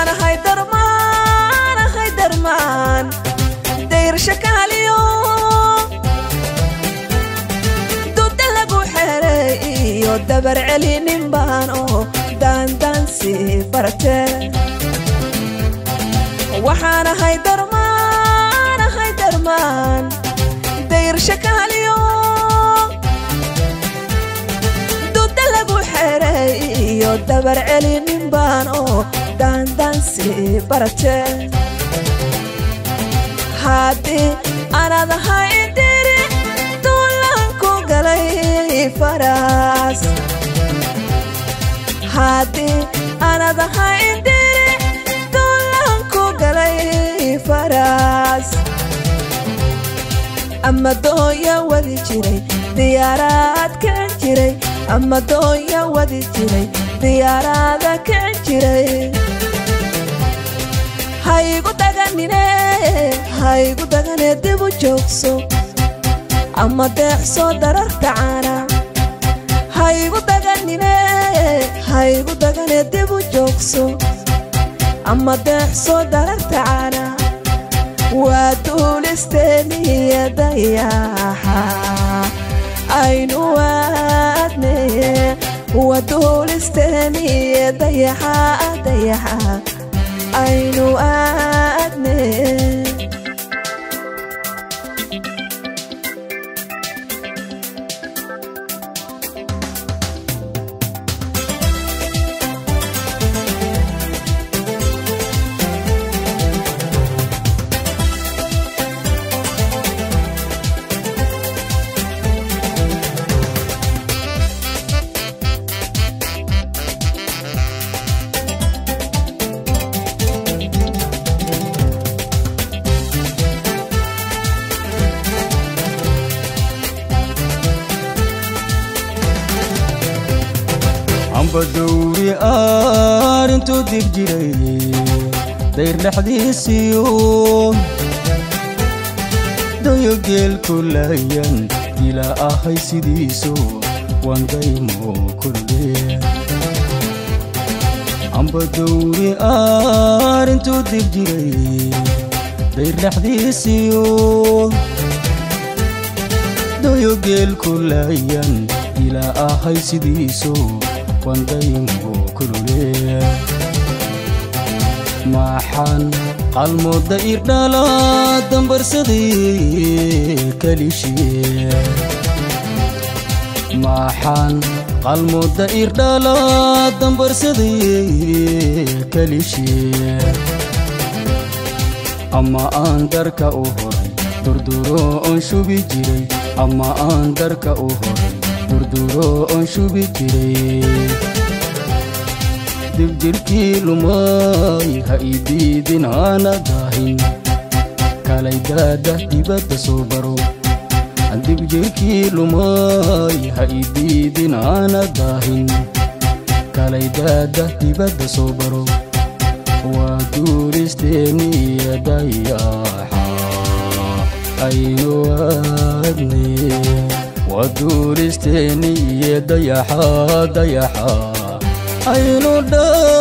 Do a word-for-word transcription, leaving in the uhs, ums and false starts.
waxaan ahay darmaan ahay darmaan dayr shakaaliyo dudda lagu xeray iyo dabar celinin baan oo daandaansi barte waxaan ahay darmaan ahay darmaan dayr shakaaliyo dudda lagu xeray iyo dabar celinin baan oo daandaansi barte haddii anad ahay diri duulaan ku galay faras haddii anad ahay diri duulaan ku galay faras ama dooya wadi jiray diyaarad kan jiray ama dooya wadi jiray diyaarada kan jiray haygu daganine haygu dagane dib u joogso ama deeqso dararta caana haygu daganine haygu dagane dib u joogso ama deeqso dararta caana waa duulisteeniya dayaxa aynu waadne waa duulisteeniya dayaxa dayaxa aynu aadne بدوري أرنتو دبجري دير لحديسيو دايقل كل أيام إلى أخي سيديسو وان دايمو كلي عم بدوري أرنتو دبجري دير لحديسيو دايقل كل أيام إلى أخي سيديسو وندايمو كلولي maxaan qalmooda irdhala dambarsaday kalishi maxaan qalmooda irdhala dambarsaday kalishi ama aan darka u horay durduro on shubi jiray ama aan darka u horay durduro on shubi jiray dibjirkii lumay ha idiidin hana daahin kalay daada dibadda soo baro dibjirkii lumay ha idiidin hana daahin kalay daada dibadda soo baro waa duulisteeniya dayaxa aynu aadne waa duulisteeniya dayaxa dayaxa aynu